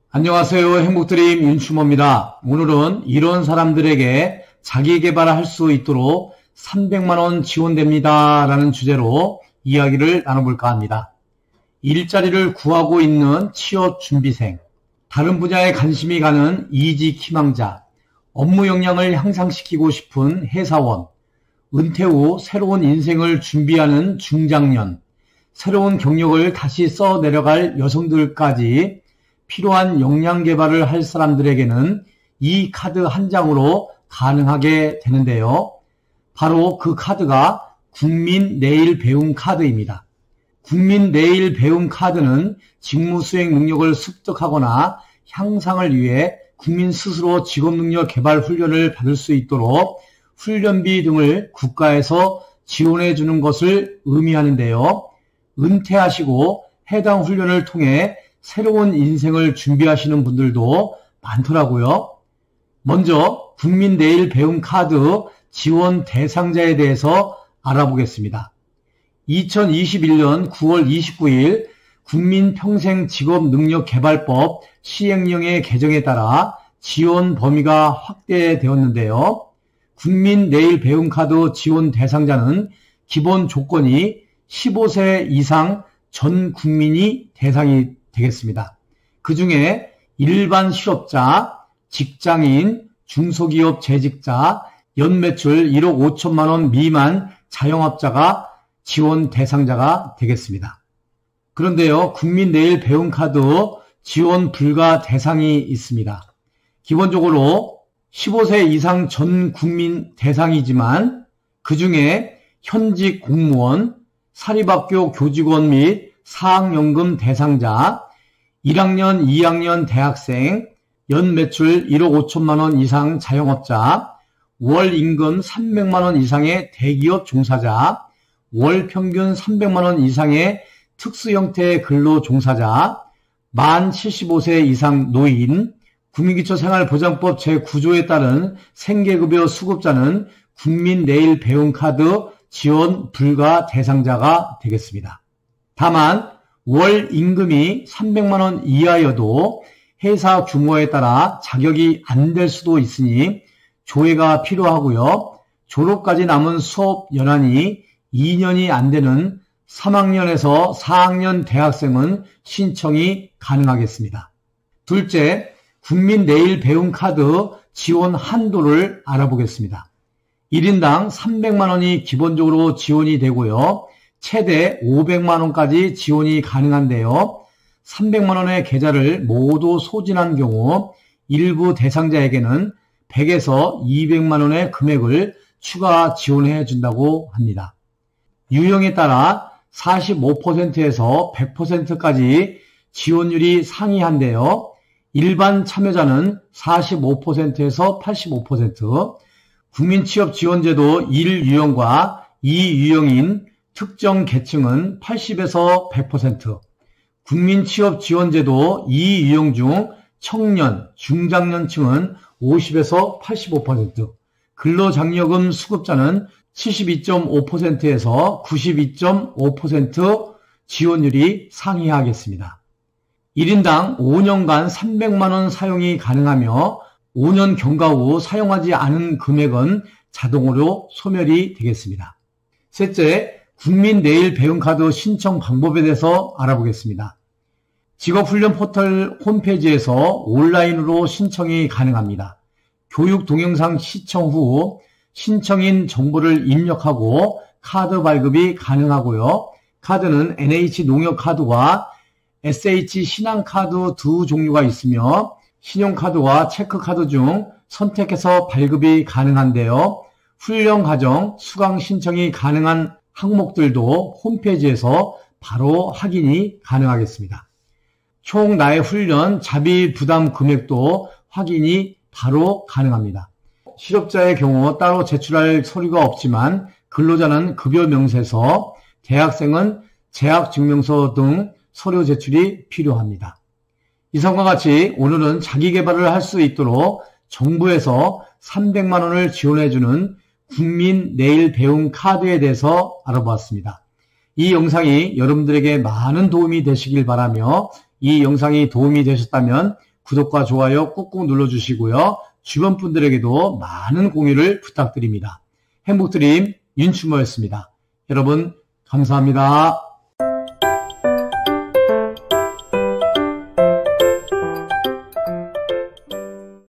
안녕하세요. 행복드림 윤추모입니다. 오늘은 이런 사람들에게 자기개발을 할 수 있도록 300만원 지원됩니다 라는 주제로 이야기를 나눠볼까 합니다. 일자리를 구하고 있는 취업준비생, 다른 분야에 관심이 가는 이직 희망자, 업무 역량을 향상시키고 싶은 회사원, 은퇴 후 새로운 인생을 준비하는 중장년, 새로운 경력을 다시 써내려갈 여성들까지 필요한 역량 개발을 할 사람들에게는 이 카드 한 장으로 가능하게 되는데요. 바로 그 카드가 국민 내일 배움 카드입니다. 국민 내일 배움 카드는 직무 수행 능력을 습득하거나 향상을 위해 국민 스스로 직업능력 개발 훈련을 받을 수 있도록 훈련비 등을 국가에서 지원해 주는 것을 의미하는데요. 은퇴하시고 해당 훈련을 통해 새로운 인생을 준비하시는 분들도 많더라고요. 먼저 국민 내일 배움 카드 지원 대상자에 대해서 알아보겠습니다. 2021년 9월 29일 국민평생직업능력개발법 시행령의 개정에 따라 지원 범위가 확대되었는데요. 국민 내일 배움 카드 지원 대상자는 기본 조건이 15세 이상 전 국민이 대상이 되겠습니다. 그 중에 일반 실업자, 직장인, 중소기업 재직자, 연매출 1억 5천만 원 미만 자영업자가 지원 대상자가 되겠습니다. 그런데요, 국민 내일 배움 카드 지원 불가 대상이 있습니다. 기본적으로 15세 이상 전 국민 대상이지만 그 중에 현직 공무원, 사립학교 교직원 및 사학연금 대상자, 1학년, 2학년 대학생, 연매출 1억 5천만 원 이상 자영업자, 월 임금 300만 원 이상의 대기업 종사자, 월 평균 300만 원 이상의 특수형태의 근로 종사자, 만 75세 이상 노인, 국민기초생활보장법 제9조에 따른 생계급여 수급자는 국민 내일 배움 카드 지원 불가 대상자가 되겠습니다. 다만 월 임금이 300만 원 이하여도 회사 규모에 따라 자격이 안 될 수도 있으니 조회가 필요하고요. 졸업까지 남은 수업 연한이 2년이 안 되는 3학년에서 4학년 대학생은 신청이 가능하겠습니다. 둘째, 국민 내일 배움 카드 지원 한도를 알아보겠습니다. 1인당 300만 원이 기본적으로 지원이 되고요. 최대 500만 원까지 지원이 가능한데요. 300만 원의 계좌를 모두 소진한 경우 일부 대상자에게는 100에서 200만 원의 금액을 추가 지원해 준다고 합니다. 유형에 따라 45%에서 100%까지 지원율이 상이한데요. 일반 참여자는 45%에서 85%, 국민취업지원제도 1유형과 2유형인 특정 계층은 80에서 100%, 국민취업지원제도 2유형 중 청년, 중장년층은 50에서 85%, 근로장려금 수급자는 72.5%에서 92.5% 지원율이 상이하겠습니다. 1인당 5년간 300만 원 사용이 가능하며 5년 경과 후 사용하지 않은 금액은 자동으로 소멸이 되겠습니다. 셋째, 국민 내일 배움 카드 신청 방법에 대해서 알아보겠습니다. 직업훈련 포털 홈페이지에서 온라인으로 신청이 가능합니다. 교육 동영상 시청 후 신청인 정보를 입력하고 카드 발급이 가능하고요. 카드는 NH 농협카드와 SH 신한카드 두 종류가 있으며 신용카드와 체크카드 중 선택해서 발급이 가능한데요. 훈련 과정, 수강 신청이 가능한 항목들도 홈페이지에서 바로 확인이 가능하겠습니다. 총 나의 훈련 자비 부담 금액도 확인이 바로 가능합니다. 실업자의 경우 따로 제출할 서류가 없지만 근로자는 급여 명세서, 대학생은 재학증명서 등 서류 제출이 필요합니다. 이상과 같이 오늘은 자기개발을 할 수 있도록 정부에서 300만 원을 지원해주는 국민 내일 배움 카드에 대해서 알아보았습니다. 이 영상이 여러분들에게 많은 도움이 되시길 바라며 이 영상이 도움이 되셨다면 구독과 좋아요 꾹꾹 눌러주시고요. 주변 분들에게도 많은 공유를 부탁드립니다. 행복드림 윤춘모였습니다. 여러분 감사합니다.